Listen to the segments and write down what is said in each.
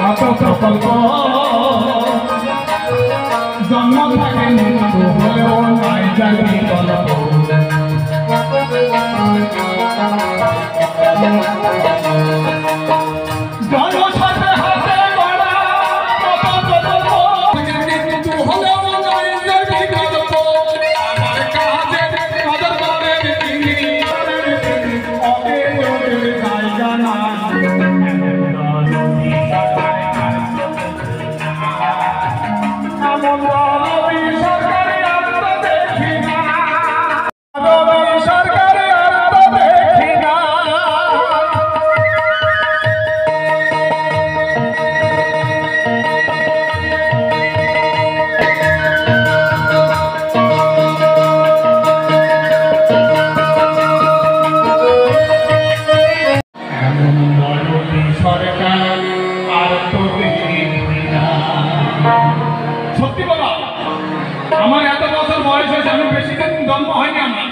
কত প্রকল্প জন্ম থাকে মৃত্যু হলেও নাই জানি গল্প জন্ম সাথে হাতে গড়া কত প্রকল্প মৃত্যু হলেও নাই জানি গল্প আমার কাজে কদর করে তিনি অগে ওদের জায়গা না সত্যি বলা আমার এত বছর বয়স হয়েছে আমি বেশি দিন জন্ম হয়নি আমার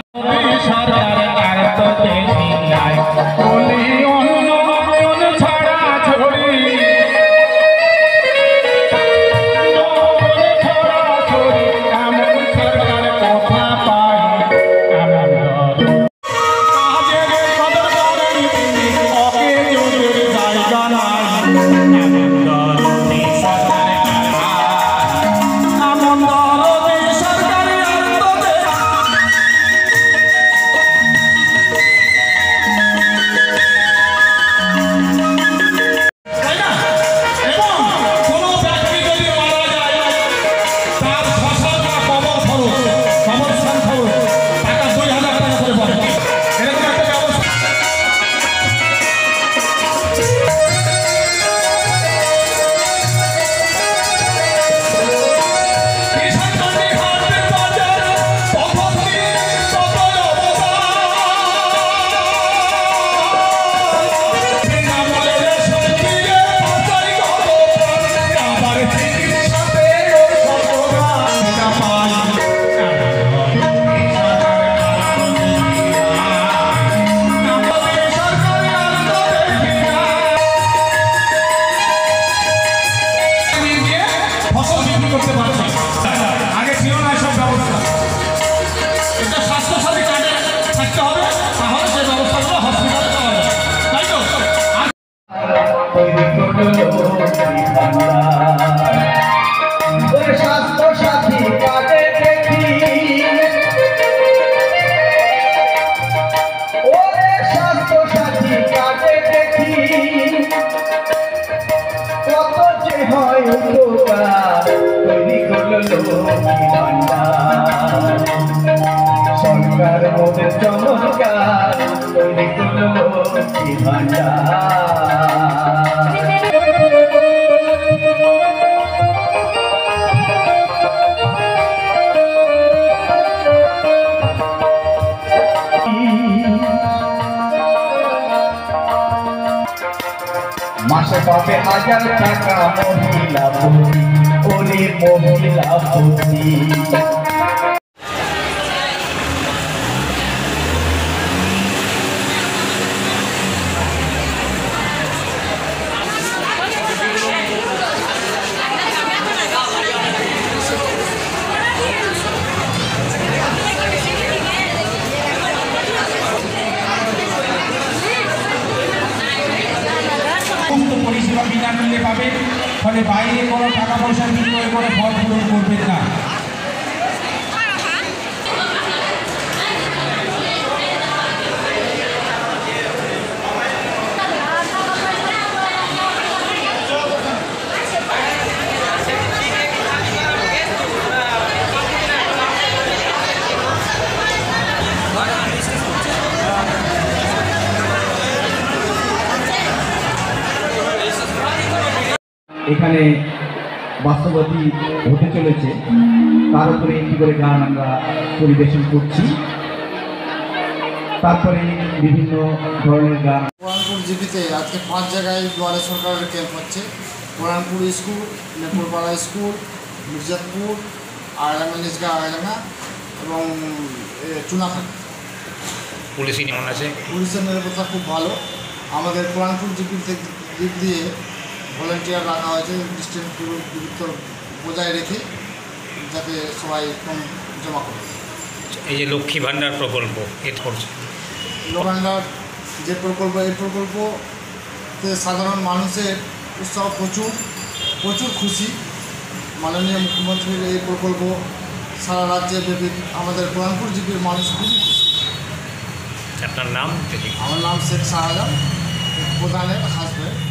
সরকার মোদের চমৎকার তৈরি করল লক্ষ্মী মাসে পাবে 1000 টাকা মহিলা প্রতি ওরে মহিলা প্রতি পরিষেবা বিনামূল্যে পাবেন ফলে বাইরে কোনো টাকা পয়সা বিনিময় করে ফর্ম পূরণ করবেন না। এখানে বাস্তবতি হতে চলেছে, তার উপরে একটি করে গান আমরা পরিবেশন করছি, তারপরে বিভিন্ন ধরনের গান। কোরআনপুর জিপিতে আজকে 5 জায়গায় দুয়ারে সরকারের ক্যাম্প হচ্ছে। কোরআনপুর স্কুল, নেপুরপাড়া স্কুল, মির্জাপুর, আয়লাঙ্গা নিজগা আয়লাঙ্গা এবং চুনাখাট। পুলিশি নিয়ম আছে, পুলিশের নিরাপত্তা খুব ভালো। আমাদের কোরআনপুর জিপিতে দিক দিয়ে ভলেন্টিয়ার রাখা হয়েছে ডিস্টেন্স দূরত্ব বজায় রেখে, যাতে সবাই কম জমা করে। এই যে লক্ষ্মী ভাণ্ডার প্রকল্প এটা করছে, লোকান্ডার যে প্রকল্প, এই প্রকল্পতে সাধারণ মানুষের উৎসাহ প্রচুর খুশি। মাননীয় মুখ্যমন্ত্রীর এই প্রকল্প সারা রাজ্যে ব্যাপী আমাদের কোরআনপুর জিপির মানুষ খুবই খুশি। আপনার নাম? আমার নাম শেখ শাহজাহান, প্রধানের হাসবেন্ড।